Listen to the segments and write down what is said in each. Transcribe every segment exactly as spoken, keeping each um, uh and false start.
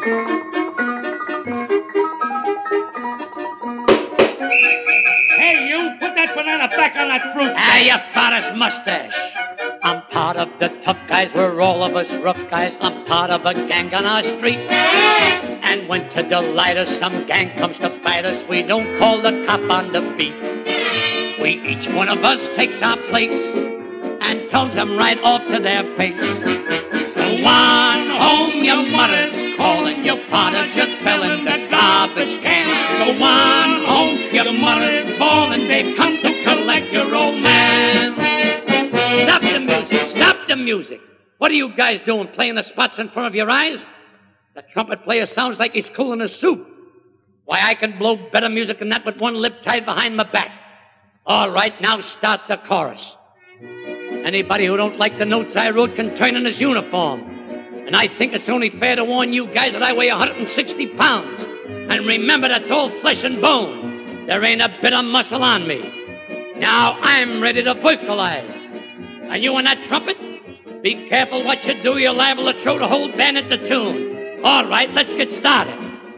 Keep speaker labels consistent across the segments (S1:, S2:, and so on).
S1: Hey, you, put that banana back on that fruit.
S2: Ah, your father's mustache. I'm part of the tough guys, we're all of us rough guys. I'm part of a gang on our street. And when to delight us, some gang comes to bite us, we don't call the cop on the beat. We, each one of us, takes our place and tells them right off to their face. Go on home, your mother's calling, your father just fell in the garbage can. Go on home, your mother's bawling, they've come to collect your old man. Stop the music, stop the music. What are you guys doing, playing the spots in front of your eyes? The trumpet player sounds like he's cooling a soup. Why, I can blow better music than that with one lip tied behind my back. All right, now start the chorus. Anybody who don't like the notes I wrote can turn in his uniform. And I think it's only fair to warn you guys that I weigh one hundred sixty pounds. And remember, that's all flesh and bone. There ain't a bit of muscle on me. Now I'm ready to vocalize. And you on that trumpet? Be careful what you do. You're liable to throw the whole band at the tune. All right, let's get started.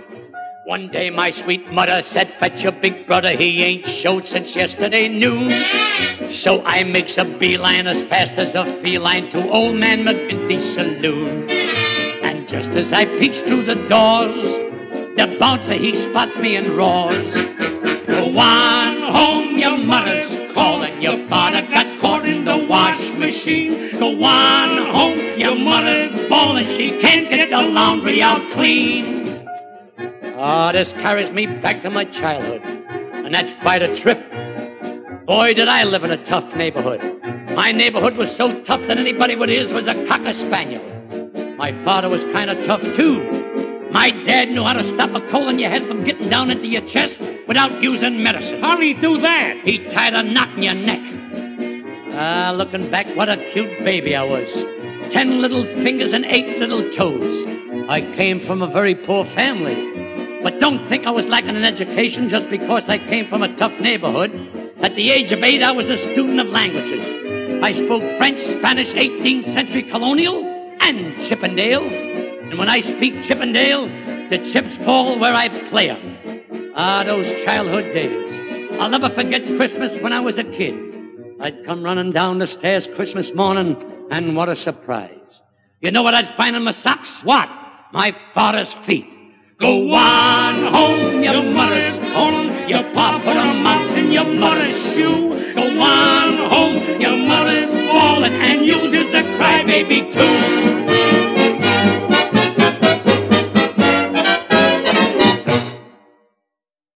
S2: One day my sweet mother said, fetch your big brother, he ain't showed since yesterday noon. So I makes a beeline as fast as a feline to old man McGinty's saloon. And just as I peeks through the doors, the bouncer he spots me and roars. Go on home, your mother's calling, your father got caught in the wash machine. Go on home, your mother's bawling, she can't get the laundry out clean. Ah, oh, this carries me back to my childhood, and that's quite a trip. Boy, did I live in a tough neighborhood. My neighborhood was so tough that anybody with ears was a cocker spaniel. My father was kind of tough, too. My dad knew how to stop a cold in your head from getting down into your chest without using medicine.
S1: How'd he do that?
S2: He tied a knot in your neck. Ah, looking back, what a cute baby I was. Ten little fingers and eight little toes. I came from a very poor family. But don't think I was lacking in education just because I came from a tough neighborhood. At the age of eight, I was a student of languages. I spoke French, Spanish, eighteenth century colonial, and Chippendale. And when I speak Chippendale, the chips fall where I play 'em. Ah, those childhood days. I'll never forget Christmas when I was a kid. I'd come running down the stairs Christmas morning, and what a surprise. You know what I'd find in my socks? What? My father's feet. Go on home, your mother's calling, your pa put a mouse in your mother's shoe. Go on home, your mother's falling, and uses the crybaby too.